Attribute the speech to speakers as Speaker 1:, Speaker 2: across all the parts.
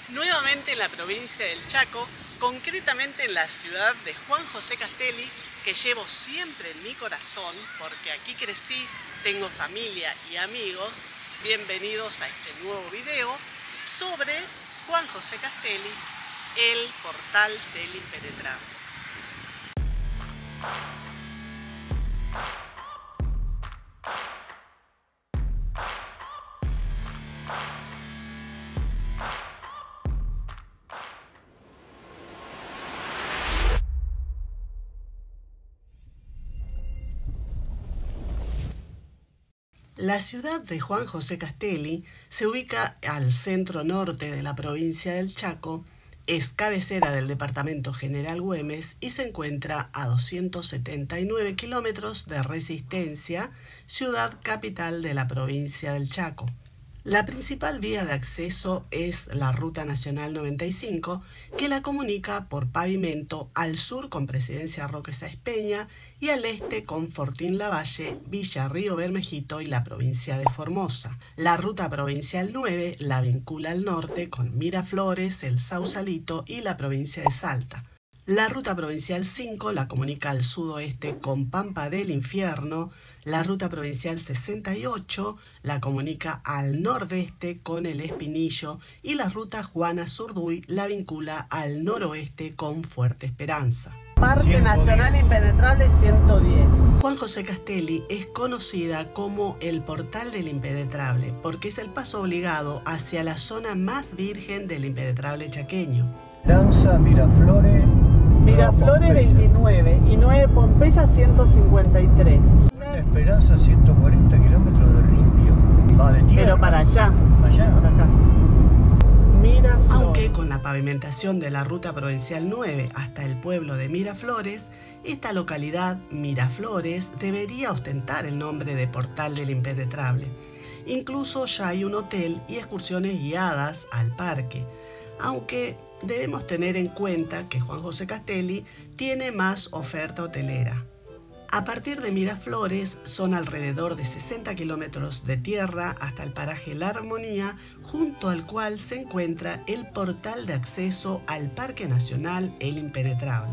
Speaker 1: nuevamente en la provincia del Chaco, concretamente en la ciudad de Juan José Castelli, que llevo siempre en mi corazón, porque aquí crecí, tengo familia y amigos. Bienvenidos a este nuevo video sobre Juan José Castelli, el portal del impenetrable. La ciudad de Juan José Castelli se ubica al centro norte de la provincia del Chaco, es cabecera del departamento General Güemes y se encuentra a 279 kilómetros de Resistencia, ciudad capital de la provincia del Chaco. La principal vía de acceso es la Ruta Nacional 95, que la comunica por pavimento al sur con Presidencia Roque Sáenz Peña y al este con Fortín Lavalle, Villa Río Bermejito y la provincia de Formosa. La Ruta Provincial 9 la vincula al norte con Miraflores, el Sausalito y la provincia de Salta. La Ruta Provincial 5 la comunica al sudoeste con Pampa del Infierno. La Ruta Provincial 68 la comunica al nordeste con El Espinillo y la Ruta Juana Zurduy la vincula al noroeste con Fuerte Esperanza. Parque Nacional Impenetrable 110. Juan José Castelli es conocida como el Portal del Impenetrable porque es el paso obligado hacia la zona más virgen del impenetrable chaqueño.
Speaker 2: Lanza,
Speaker 1: Miraflores 29 y 9 Pompeya 153.
Speaker 2: Esperanza 140 kilómetros de ripio. Va de tierra.
Speaker 1: Pero para allá.
Speaker 2: Allá.
Speaker 1: Para acá. Miraflores.
Speaker 3: Aunque con la pavimentación de la Ruta Provincial 9 hasta el pueblo de Miraflores, esta localidad, Miraflores, debería ostentar el nombre de Portal del Impenetrable. Incluso ya hay un hotel y excursiones guiadas al parque, aunque debemos tener en cuenta que Juan José Castelli tiene más oferta hotelera. A partir de Miraflores son alrededor de 60 kilómetros de tierra hasta el paraje La Armonía, junto al cual se encuentra el portal de acceso al Parque Nacional El Impenetrable.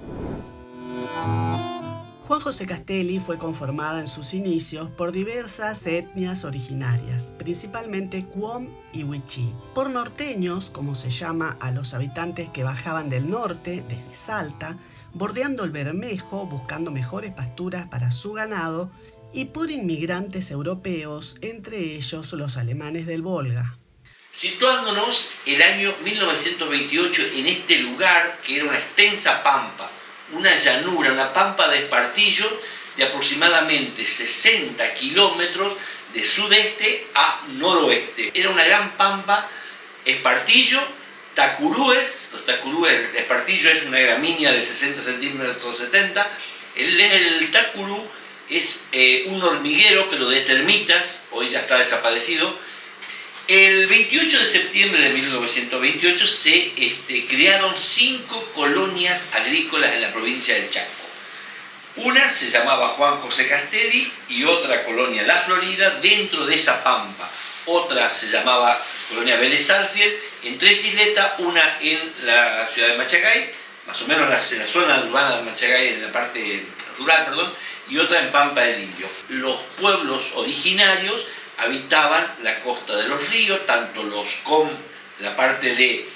Speaker 3: Juan José Castelli fue conformada en sus inicios por diversas etnias originarias, principalmente Cuom y Wichí, por norteños, como se llama a los habitantes que bajaban del norte, desde Salta, bordeando el Bermejo, buscando mejores pasturas para su ganado, y por inmigrantes europeos, entre ellos los alemanes del Volga.
Speaker 4: Situándonos el año 1928 en este lugar, que era una extensa pampa, una llanura, una pampa de espartillo de aproximadamente 60 kilómetros de sudeste a noroeste. Era una gran pampa, espartillo, tacurúes. Los tacurúes, el espartillo es una gramínea de 60 centímetros 70. El tacurú es un hormiguero, pero de termitas, hoy ya está desaparecido. El 28 de septiembre de 1928 se crearon 5 colonias agrícolas en la provincia del Chaco. Una se llamaba Juan José Castelli y otra colonia La Florida dentro de esa pampa. Otra se llamaba colonia Vélez Sarsfield en Tres Isletas, una en la ciudad de Machacay, más o menos en la zona urbana de Machacay, en la parte rural, perdón, y otra en Pampa del Indio. Los pueblos originarios habitaban la costa de los ríos, tanto los com, la parte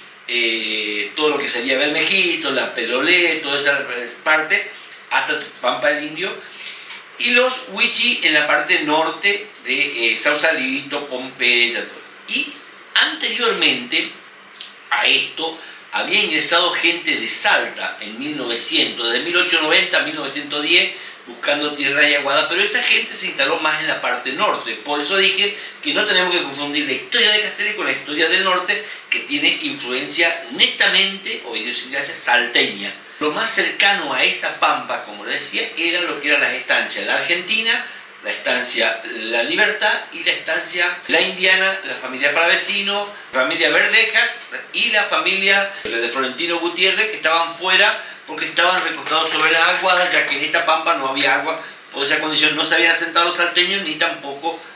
Speaker 4: de todo lo que sería Bermejito, la Perolé, toda esa parte, hasta Pampa del Indio, y los Wichí en la parte norte de Sausalito, Pompeya, todo. Y anteriormente a esto había ingresado gente de Salta en 1900, desde 1890 a 1910, buscando tierra y aguada, pero esa gente se instaló más en la parte norte. Por eso dije que no tenemos que confundir la historia de Castelli con la historia del norte, que tiene influencia netamente o idiosincrasia salteña. Lo más cercano a esta pampa, como les decía, era lo que eran las estancias La Argentina, la estancia La Libertad y la estancia La Indiana, la familia Palavecino, la familia Verdejas y la familia de Florentino Gutiérrez, que estaban fuera porque estaban recostados sobre las aguadas, ya que en esta pampa no había agua. Por esa condición no se habían asentado los salteños ni tampoco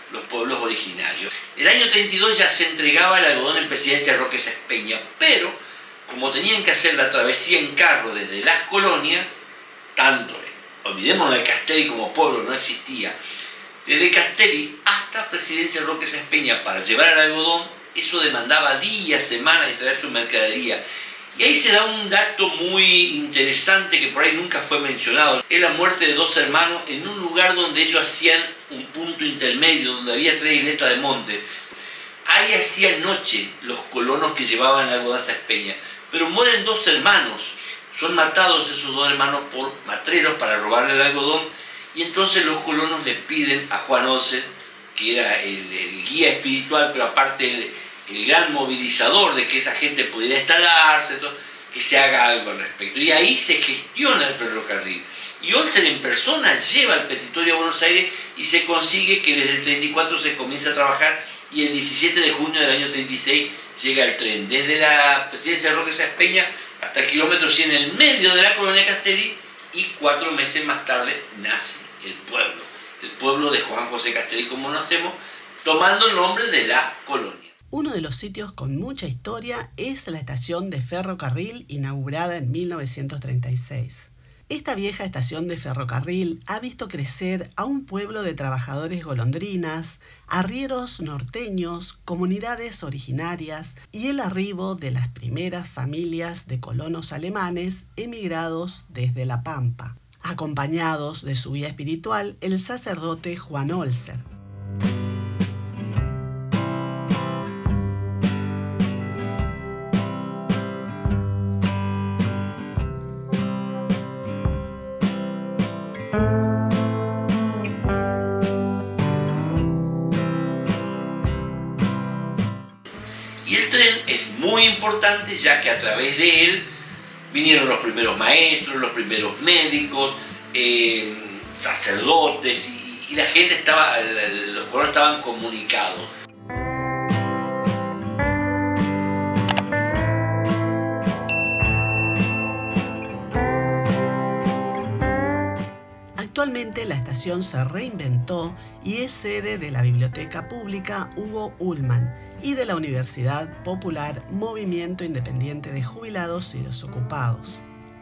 Speaker 4: los pueblos originarios. El año 32 ya se entregaba el algodón en presidencia de Roque Sáenz Peña, pero como tenían que hacer la travesía en carro desde las colonias, olvidémonos de Castelli como pueblo, no existía, desde Castelli hasta presidencia de Roque Sáenz Peña para llevar el algodón, eso demandaba días, semanas de traer su mercadería. Y ahí se da un dato muy interesante que por ahí nunca fue mencionado. Es la muerte de dos hermanos en un lugar donde ellos hacían un punto intermedio, donde había 3 isletas de monte. Ahí hacían noche los colonos que llevaban el algodón a Sáenz Peña. Pero mueren 2 hermanos. Son matados esos 2 hermanos por matreros para robarle el algodón. Y entonces los colonos le piden a Juan Olsen, que era el guía espiritual, pero aparte el gran movilizador de que esa gente pudiera instalarse, que se haga algo al respecto. Y ahí se gestiona el ferrocarril. Y Olsen en persona lleva el petitorio a Buenos Aires y se consigue que desde el 34 se comience a trabajar y el 17 de junio del año 36 llega el tren. Desde la presidencia de Roque Sáenz Peña hasta el kilómetro 100 en el medio de la colonia Castelli y 4 meses más tarde nace el pueblo de Juan José Castelli, como nacemos, tomando el nombre de la colonia.
Speaker 3: Uno de los sitios con mucha historia es la estación de ferrocarril inaugurada en 1936. Esta vieja estación de ferrocarril ha visto crecer a un pueblo de trabajadores golondrinas, arrieros norteños, comunidades originarias y el arribo de las primeras familias de colonos alemanes emigrados desde La Pampa, acompañados de su guía espiritual, el sacerdote Juan Olsen.
Speaker 4: Y el tren es muy importante ya que a través de él vinieron los primeros maestros, los primeros médicos, sacerdotes y la gente los colonos estaban comunicados.
Speaker 3: Actualmente la estación se reinventó y es sede de la Biblioteca Pública Hugo Ullman y de la Universidad Popular Movimiento Independiente de Jubilados y Desocupados.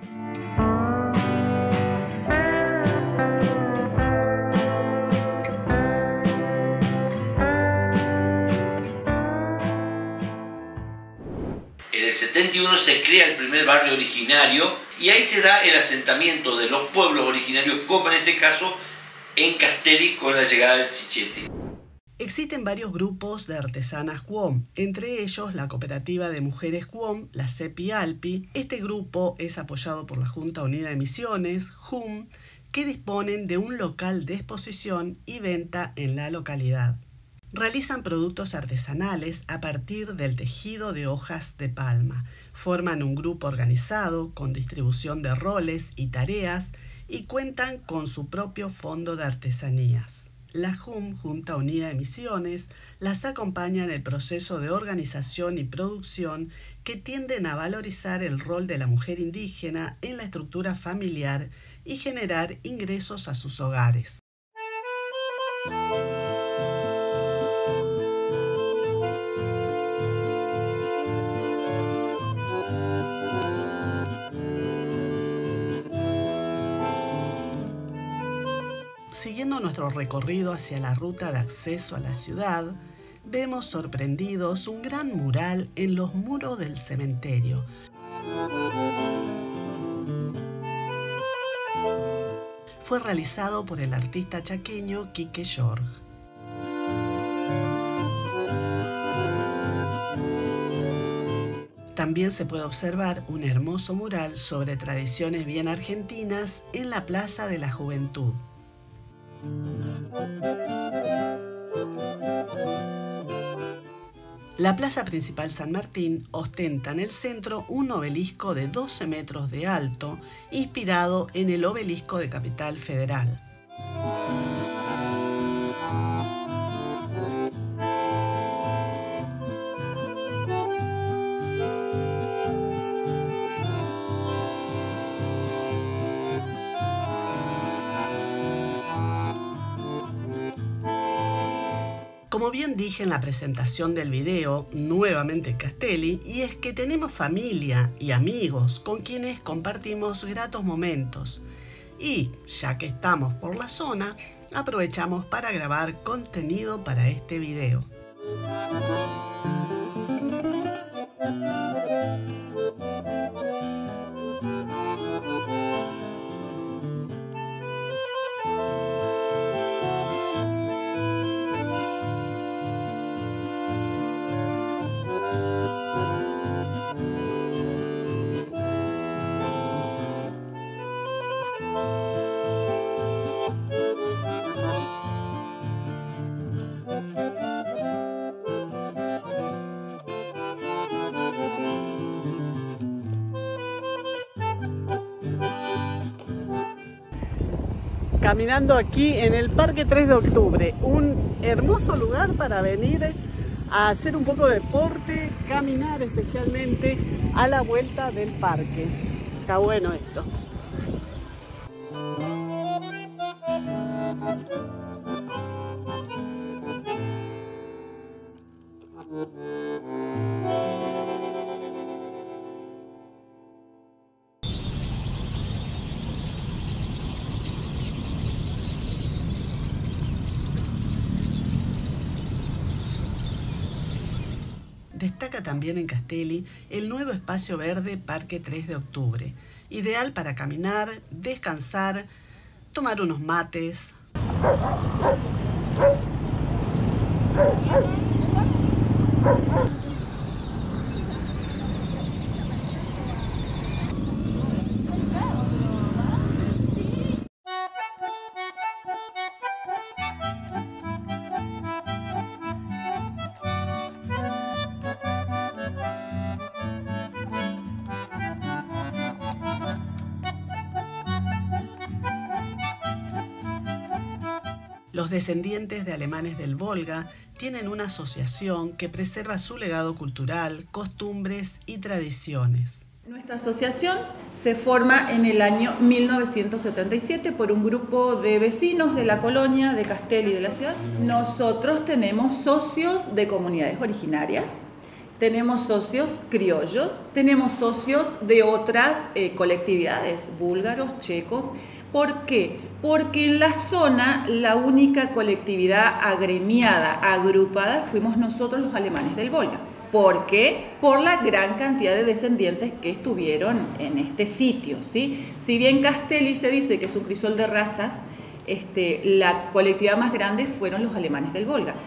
Speaker 4: En el 71 se crea el primer barrio originario y ahí se da el asentamiento de los pueblos originarios, como en este caso en Castelli con la llegada del Sichetti.
Speaker 3: Existen varios grupos de artesanas Cuom, entre ellos la cooperativa de mujeres Cuom, la CEPI Alpi. Este grupo es apoyado por la Junta Unida de Misiones, JUM, que disponen de un local de exposición y venta en la localidad. Realizan productos artesanales a partir del tejido de hojas de palma. Forman un grupo organizado con distribución de roles y tareas y cuentan con su propio fondo de artesanías. La JUM, Junta Unida de Misiones, las acompaña en el proceso de organización y producción que tienden a valorizar el rol de la mujer indígena en la estructura familiar y generar ingresos a sus hogares. Siguiendo nuestro recorrido hacia la ruta de acceso a la ciudad, vemos sorprendidos un gran mural en los muros del cementerio. Fue realizado por el artista chaqueño Quique Jorge. También se puede observar un hermoso mural sobre tradiciones bien argentinas en la Plaza de la Juventud. La plaza principal San Martín ostenta en el centro un obelisco de 12 metros de alto, inspirado en el obelisco de Capital Federal.
Speaker 1: Como bien dije en la presentación del video, nuevamente Castelli, y es que tenemos familia y amigos con quienes compartimos gratos momentos. Y ya que estamos por la zona, aprovechamos para grabar contenido para este video. Caminando aquí en el Parque 3 de Octubre, un hermoso lugar para venir a hacer un poco de deporte, caminar especialmente a la vuelta del parque. Está bueno esto. Destaca también en Castelli el nuevo espacio verde Parque 3 de Octubre, ideal para caminar, descansar, tomar unos mates. Los descendientes de alemanes del Volga tienen una asociación que preserva su legado cultural, costumbres y tradiciones.
Speaker 5: Nuestra asociación se forma en el año 1977 por un grupo de vecinos de la colonia de Castelli de la ciudad. Nosotros tenemos socios de comunidades originarias, tenemos socios criollos, tenemos socios de otras colectividades, búlgaros, checos. ¿Por qué? Porque en la zona la única colectividad agremiada, agrupada, fuimos nosotros los alemanes del Volga. ¿Por qué? Por la gran cantidad de descendientes que estuvieron en este sitio, ¿sí? Si bien Castelli se dice que es un crisol de razas, la colectividad más grande fueron los alemanes del Volga.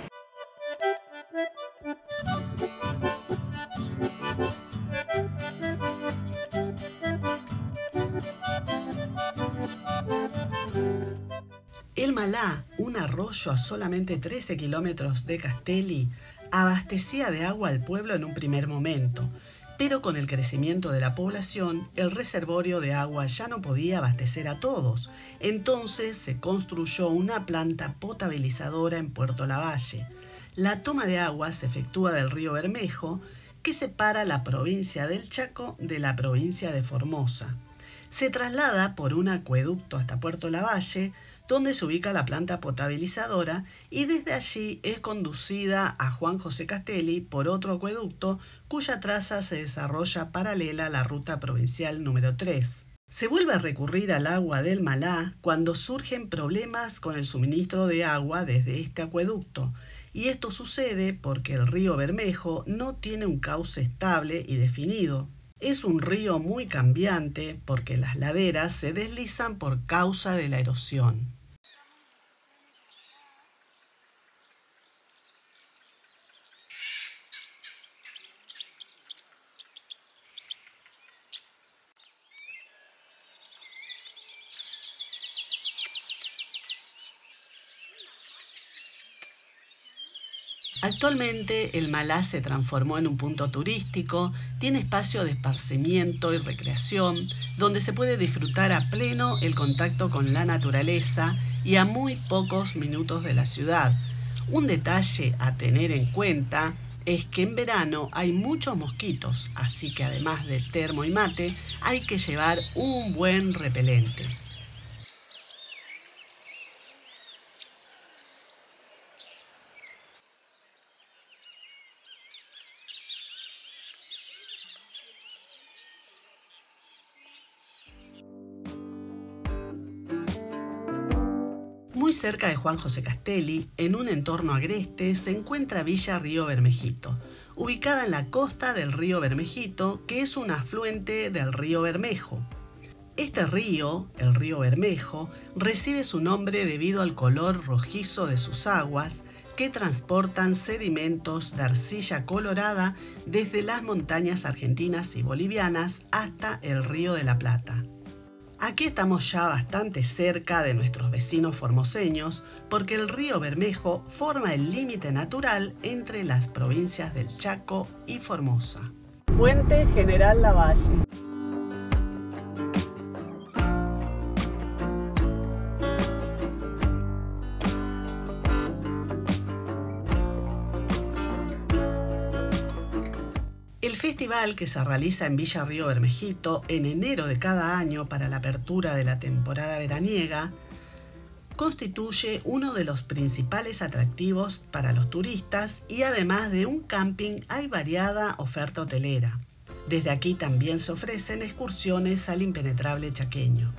Speaker 1: El Malá, un arroyo a solamente 13 kilómetros de Castelli, abastecía de agua al pueblo en un primer momento, pero con el crecimiento de la población, el reservorio de agua ya no podía abastecer a todos. Entonces se construyó una planta potabilizadora en Puerto Lavalle. La toma de agua se efectúa del río Bermejo, que separa la provincia del Chaco de la provincia de Formosa. Se traslada por un acueducto hasta Puerto Lavalle, donde se ubica la planta potabilizadora, y desde allí es conducida a Juan José Castelli por otro acueducto cuya traza se desarrolla paralela a la ruta provincial número 3. Se vuelve a recurrir al agua del Malá cuando surgen problemas con el suministro de agua desde este acueducto, y esto sucede porque el río Bermejo no tiene un cauce estable y definido. Es un río muy cambiante porque las laderas se deslizan por causa de la erosión. Actualmente el Malá se transformó en un punto turístico, tiene espacio de esparcimiento y recreación, donde se puede disfrutar a pleno el contacto con la naturaleza y a muy pocos minutos de la ciudad. Un detalle a tener en cuenta es que en verano hay muchos mosquitos, así que además de termo y mate, hay que llevar un buen repelente.
Speaker 3: Muy cerca de Juan José Castelli, en un entorno agreste, se encuentra Villa Río Bermejito, ubicada en la costa del río Bermejito, que es un afluente del río Bermejo. Este río, el río Bermejo, recibe su nombre debido al color rojizo de sus aguas, que transportan sedimentos de arcilla colorada desde las montañas argentinas y bolivianas hasta el Río de la Plata. Aquí estamos ya bastante cerca de nuestros vecinos formoseños porque el río Bermejo forma el límite natural entre las provincias del Chaco y Formosa.
Speaker 1: Puente General Lavalle. El festival, que se realiza en Villa Río Bermejito en enero de cada año para la apertura de la temporada veraniega, constituye uno de los principales atractivos para los turistas y además de un camping hay variada oferta hotelera. Desde aquí también se ofrecen excursiones al impenetrable chaqueño.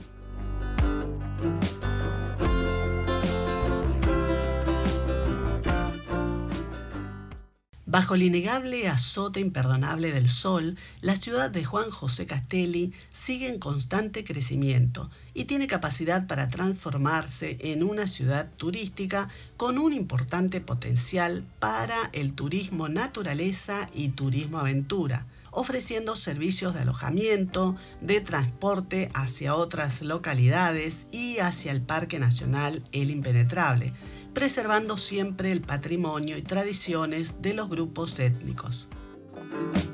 Speaker 1: Bajo el innegable azote imperdonable del sol, la ciudad de Juan José Castelli sigue en constante crecimiento y tiene capacidad para transformarse en una ciudad turística con un importante potencial para el turismo naturaleza y turismo aventura, ofreciendo servicios de alojamiento, de transporte hacia otras localidades y hacia el Parque Nacional El Impenetrable, preservando siempre el patrimonio y tradiciones de los grupos étnicos.